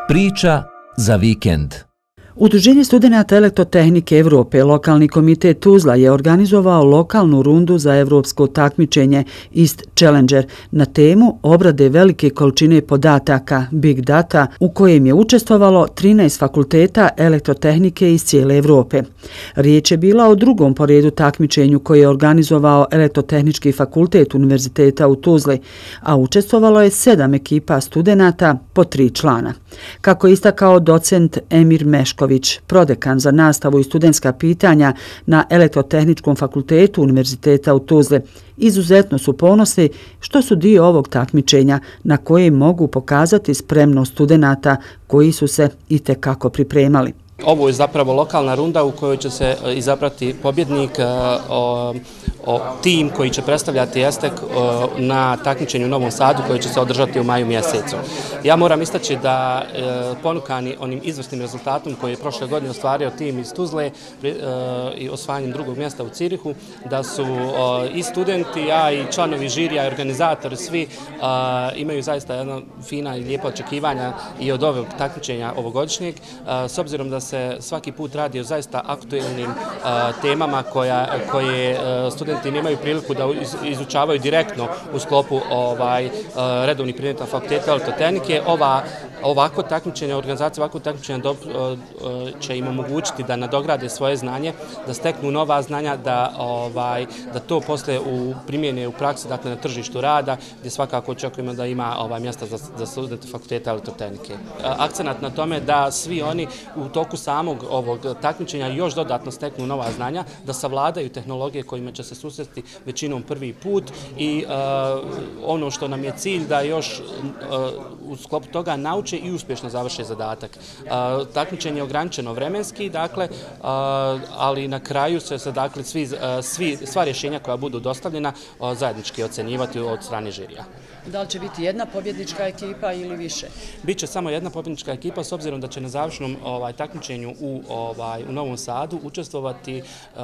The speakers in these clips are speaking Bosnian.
Priča za vikend. Udruženje studenata elektrotehnike Evrope, lokalni komitet Tuzla je organizovao lokalnu rundu za evropsko takmičenje East Challenger na temu obrade velike količine podataka Big Data, u kojem je učestvovalo 13 fakulteta elektrotehnike iz cijele Evrope. Riječ je bila o drugom po redu takmičenju koje je organizovao Elektrotehnički fakultet Univerziteta u Tuzli, a učestvovalo je 7 ekipa studenata po 3 člana. Kako je istakao docent Emir Mešković, prodekan za nastavu i studentska pitanja na Elektrotehničkom fakultetu Univerziteta u Tuzli, izuzetno su ponosni što su dio ovog takmičenja na koje mogu pokazati spremnost studenata koji su se itekako pripremali. Ovo je zapravo lokalna runda u kojoj će se izabrati pobjednik, tim koji će predstavljati ESTEC na takmičenju u Novom Sadu koji će se održati u maju mjesecu. Ja moram istaći da ponukani onim izvrsnim rezultatom koji je prošle godine ostvario tim iz Tuzle i osvajanjem drugog mjesta u Cirihu, da su i studenti, a i članovi žirija i organizatori svi imaju zaista jedna fina i lijepa očekivanja i od ovog takmičenja ovogodišnjeg, s obzirom da se svaki put radi o zaista aktuelnim temama koje studenti nemaju priliku da izučavaju direktno u sklopu redovnih predmeta fakulteta elektrotehnike. Ovako takmičenje, organizacija ovakvog takmičenja će im omogućiti da nadograde svoje znanje, da steknu nova znanja, da to poslije primjene u praksi, dakle na tržištu rada, gdje svakako očekujemo da ima mjesta za studente fakulteta elektrotehnike. Akcenat na tome da svi oni u toku samog ovog takmičenja još dodatno steknu nova znanja, da savladaju tehnologije kojima će se susresti većinom prvi put i ono što nam je cilj da još u sklopu toga nauče i uspješno završe zadatak. Takmičenje je ograničeno vremenski, dakle, ali na kraju će se dakle sva rješenja koja budu dostavljena zajednički ocjenjivati od strane žirija. Da li će biti jedna pobjednička ekipa ili više? Biće samo jedna pobjednička ekipa, s obzirom da će na završnom takmičenju u Novom Sadu učestvovati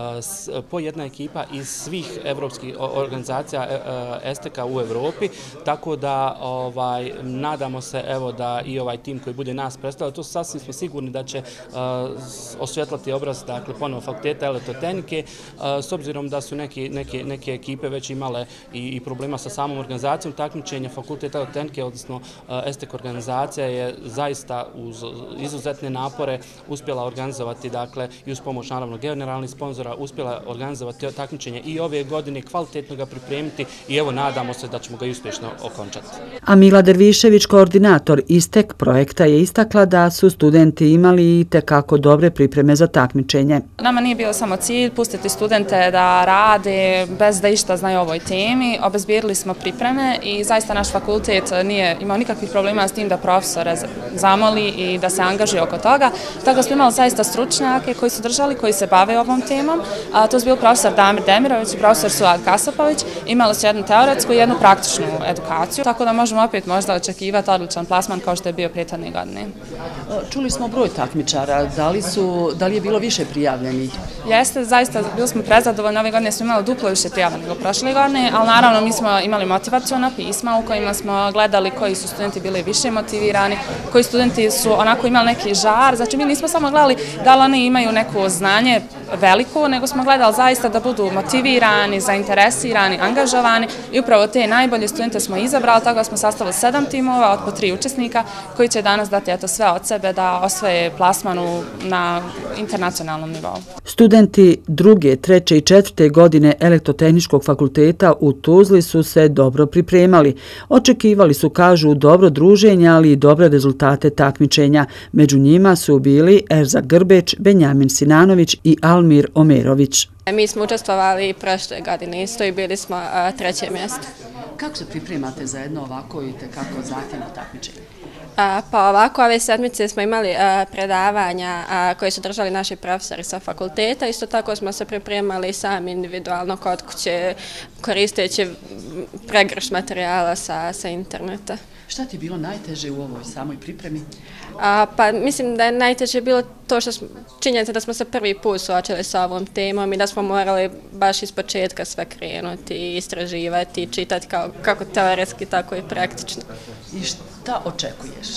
po jedna ekipa iz svih evropskih organizacija ESTEC-a u Evropi, tako da nadamo se da i ovaj tim koji bude nas predstavljao, to sasvim smo sigurni da će osvjetlati obraz ponovo fakulteta elektrotehnike, s obzirom da su neke ekipe već imale i problema sa samom organizacijom takmičenja. Fakultet elektrotehnike, odnosno ESTEC organizacija je zaista uz izuzetne napore uspjela organizovati, i uz pomoć naravno generalnih sponzora, uspjela organizovati takmičenje i ove godine, kvalitetno ga pripremiti i evo nadamo se da ćemo ga i uspješno okončati. A Mila Dervišević, koordinator ESTEC projekta, je istakla da su studenti imali itekako dobre pripreme za takmičenje. Nama nije bio samo cilj pustiti studente da rade bez da išta znaju o ovoj temi. Obezbijedili smo pripreme i zaista naš fakultet nije imao nikakvih problema s tim da profesore zamoli i da se angažuje oko toga. Tako smo imali zaista stručnjake koji su držali, koji se bave ovom temom. To su bili profesor Damir Demirović i profesor Suad Kasapović. Imali su jednu teoretsku i jednu praktičnu edukaciju, tako da možemo opet možda očekivati odličan plasman kao što je bio prethodne godine. Čuli smo broj takmičara, da li je bilo više prijavljenih? Jeste, zaista bili smo prezadovoljni, ove godine smo imali duplo više prijavljenih nego prošle godine, ali naravno mi smo imali motivaciona pisma u kojima smo gledali koji su studenti bili više motivirani, koji studenti su onako imali neki žar, znači mi nismo samo gledali da li oni imaju neko znanje veliko, nego smo gledali zaista da budu motivirani, zainteresirani, angažovani i upravo te najbolje studente smo izabrali, tako da smo sastavili 7 timova od po 3 učesnika koji će danas dati sve od sebe da osvoje plasmanu na internacionalnom nivou. Studenti 2., 3. i 4. godine Elektrotehničkog fakulteta u Tuzli su se dobro pripremali. Očekivali su, kažu, dobro druženje, ali i dobre rezultate takmičenja. Među njima su bili Erzak Grbeč, Benjamin Sinanović i Almir Omerović. Mi smo učestvovali prošle godine isto i bili smo 3. mjesto. Kako se pripremate za jedno ovako i tekako zahtjevno takmičenje? Pa ovako, ove sedmice smo imali predavanja koje su držali naši profesori sa fakulteta. Isto tako smo se pripremali sami individualno kod kuće koristeći pregršt materijala sa interneta. Šta ti je bilo najteže u ovoj samoj pripremi? Pa mislim da je najteže bilo to što činjenica da smo se prvi put suočili sa ovom temom i da smo morali baš iz početka sve krenuti, istraživati, čitati kako teoretski, tako i praktično. I šta očekuješ?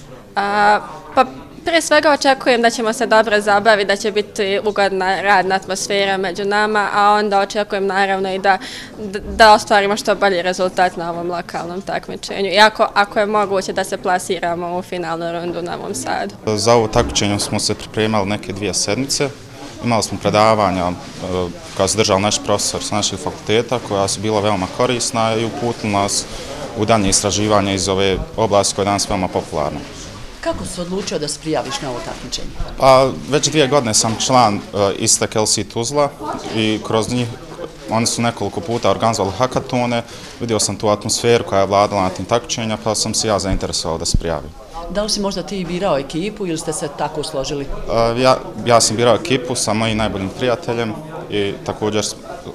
Pa prije svega očekujem da ćemo se dobro zabaviti, da će biti ugodna radna atmosfera među nama, a onda očekujem naravno i da ostvarimo što bolji rezultat na ovom lokalnom takmičenju. I ako je moguće da se plasiramo u finalnu rundu u Novom Sadu. Za ovo takmičenje smo se pripremali neke 2 sedmice. Imali smo predavanja koja su držali naš profesor sa naših fakulteta, koja su bila veoma korisna i uputili nas u danje istraživanja iz ove oblasti koja je danas veoma popularna. Kako si odlučio da se prijaviš na ovo takmičenje? Pa, već 2 godine sam član ISTEC LC Tuzla i kroz njih oni su nekoliko puta organizovali hakatone, vidio sam tu atmosferu koja je vladala na tim takmičenja, pa sam se ja zainteresovao da se prijavim. Da li si možda ti birao ekipu ili ste se tako složili? Ja sam birao ekipu sa mojim najboljim prijateljem i također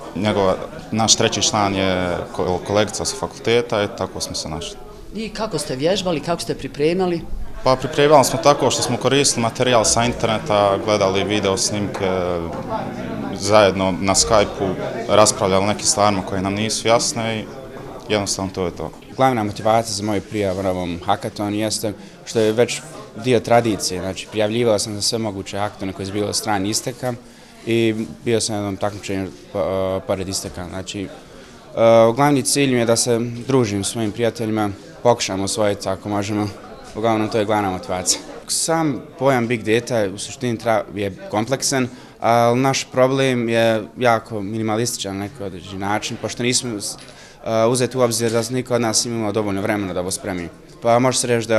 naš 3. član je kolegica sa fakulteta i tako smo se našli. I kako ste vježbali, kako ste pripremali? Pa pripremali smo tako što smo koristili materijal sa interneta, gledali video snimke, zajedno na Skype-u raspravljali o nekim stvarima koje nam nisu jasne i jednostavno to je to. Glavna motivacija za moju prijavu na ovom hakatonu jeste što je već dio tradicije. Znači, prijavljivao sam za sve moguće hakatone koje su bile od strane ISTEC-a i bio sam na jednom takmičenju pored ISTEC-a. Znači, glavni cilj mi je da se družim s svojim prijateljima, pokušamo osvojiti ako možemo. Uglavnom, to je glavna motivacija. Sam pojam Big Data u suštini je kompleksan, ali naš problem je jako minimalističan na neki određeni način, pošto nismo uzeti u obzir da niko od nas imamo dovoljno vremena da ovo spremi. Pa može se reći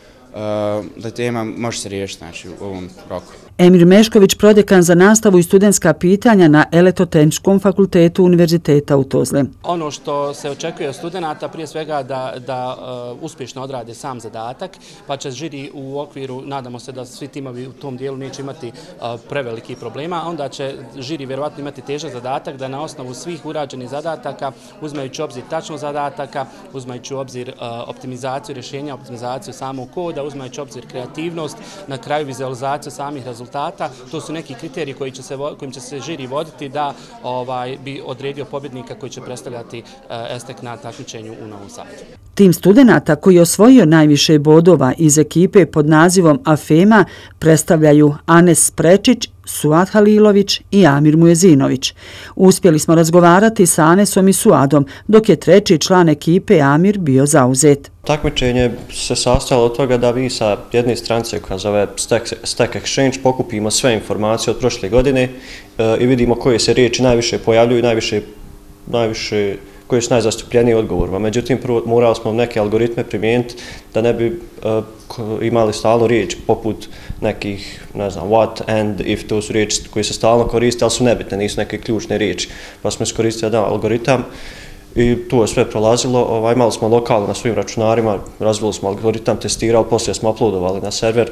da tema može se riješiti znači, u ovom roku. Emir Mešković, prodekan za nastavu i studentska pitanja na Elektrotehničkom fakultetu Univerziteta u Tuzli. Ono što se očekuje od studenta prije svega da uspješno odrade sam zadatak, pa će žiri u okviru, nadamo se da svi timovi u tom dijelu neće imati preveliki problema, a onda će žiri vjerovatno imati težak zadatak da na osnovu svih urađenih zadataka, uzimajući obzir tačnost zadataka, uzimajući obzir optimizaciju rješenja, optimizaciju samog koda, uzimajući obzir kreativnost, na kraju vizualizaciju samih rezultata. To su neki kriteriji kojim će se žiri voditi da bi odredio pobjednika koji će predstavljati ESTEC na takmičenju u Novom Sadu. Tim studenata koji je osvojio najviše bodova iz ekipe pod nazivom AFEMA predstavljaju Anes Prečić, Suad Halilović i Amir Mujezinović. Uspjeli smo razgovarati sa Anesom i Suadom, dok je 3. član ekipe Amir bio zauzet. Takmičenje se sastojalo od toga da mi sa jedne stranice koja zove Stack Exchange pokupimo sve informacije od prošle godine i vidimo koje se riječi najviše pojavljuju i najviše koje su najzastupljenije odgovorima. Međutim, morali smo neke algoritme primijeniti da ne bi imali stalno riječ poput nekih, ne znam, what, and, if, to su riječi koje se stalno koriste, ali su nebitne, nisu neke ključne riječi. Pa smo iskoristili jedan algoritam i tu je sve prolazilo. Imali smo lokalno na svim računarima, razvili smo algoritam, testirali, poslije smo uploadovali na server.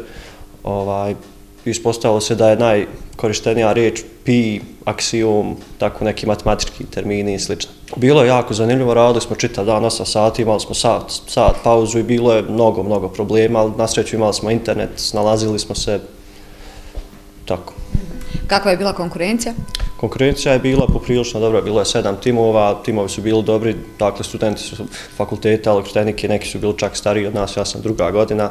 Ispostavilo se da je najkorištenija riječ pi, aksiom, tako neki matematički termini i sl. Bilo je jako zanimljivo, radili smo čitav dan, 8 sati, imali smo sat pauzu i bilo je mnogo problema, ali na sreću imali smo internet, snalazili smo se, tako. Kakva je bila konkurencija? Konkurencija je bila poprilično dobra, bilo je 7 timova, timovi su bili dobri, dakle studenti su fakulteta elektrotehnike, neki su bili čak stariji od nas, ja sam 2. godina.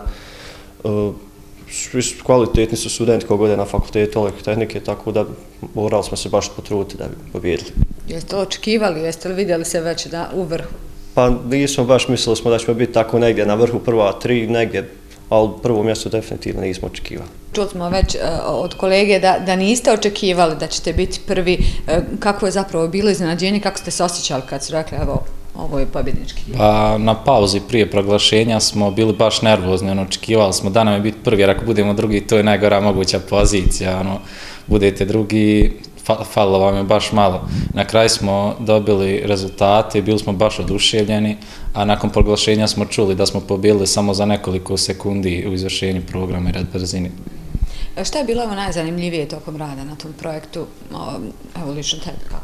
Kvalitetni su studenti koji gode na fakultetu elektrotehnike, tako da morali smo se baš potruditi da bi pobjedili. Jeste to očekivali, jeste li vidjeli se već u vrhu? Pa nismo baš, mislili smo da ćemo biti tako negdje na vrhu prva 3, negdje, ali prvo mjesto definitivno nismo očekivali. Čuli smo već od kolege da niste očekivali da ćete biti prvi. Kako je zapravo bilo iznenađenje, kako ste se osjećali kad su rekli evo, ovo je pobjednički? Pa na pauzi prije proglašenja smo bili baš nervozni, očekivali smo da nam je biti prvi, jer ako budemo drugi, to je najgora moguća pozicija, budete drugi, falilo vam je baš malo. Na kraju smo dobili rezultate, bili smo baš oduševljeni, a nakon proglašenja smo čuli da smo pobjedili samo za nekoliko sekundi u izvršenju programa i red brzini. Šta je bilo najzanimljivije tokom rada na tom projektu, evo lično tebi kako?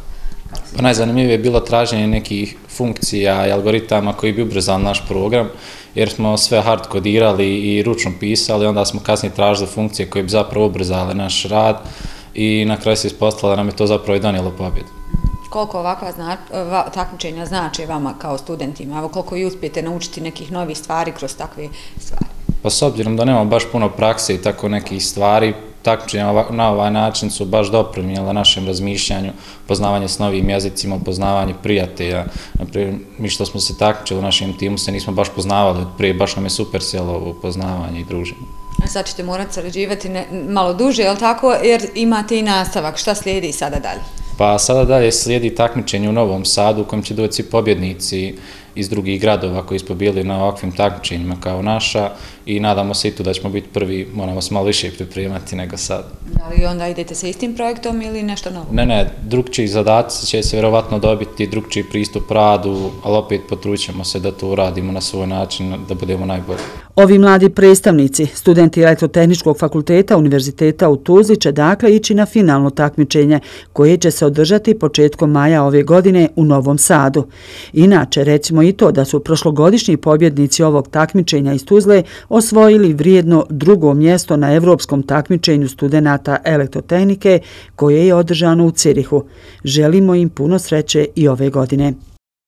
Pa najzanimljivije je bilo traženje nekih funkcija i algoritama koji bi ubrzali naš program, jer smo sve hard kodirali i ručno pisali, onda smo kasnije tražili funkcije koje bi zapravo ubrzale naš rad i na kraju se ispostavilo da nam je to zapravo i donijelo pobjedu. Koliko ovakva takmičenja znači vama kao studentima? Evo koliko vi uspijete naučiti nekih novih stvari kroz takve stvari? Pa s obzirom da nemamo baš puno prakse i tako nekih stvari, takmičenja na ovaj način su baš doprinijela našem razmišljanju, poznavanje s novim jezicima, poznavanje prijatelja. Naprimjer, mi što smo se takmičili u našem timu se nismo baš poznavali od prije, baš nam je super sjelo ovo poznavanje i druženje. Sad ćete morati sarađivati malo duže, je li tako? Jer imate i nastavak. Šta slijedi sada dalje? Pa sada dalje slijedi takmičenje u Novom Sadu u kojem će doći pobjednici iz drugih gradova koji smo bili na ovakvim takmičenjima kao naša i nadamo se i tu da ćemo biti prvi, moramo se malo više pripremati nego sad. Da li onda idete sa istim projektom ili nešto novo? Ne, drugčiji zadaci će se vjerovatno dobiti, drugčiji pristup radu, ali opet potrućemo se da to uradimo na svoj način, da budemo najbolji. Ovi mladi predstavnici, studenti Elektrotehničkog fakulteta Univerziteta u Tuzli će dakle ići na finalno takmičenje koje će se održati početkom maja ove godine u Novom Sadu. Inače, recimo i to da su prošlogodišnji pobjednici ovog takmičenja iz Tuzle osvojili vrijedno drugo mjesto na evropskom takmičenju studenata elektrotehnike koje je održano u Cirihu. Želimo im puno sreće i ove godine.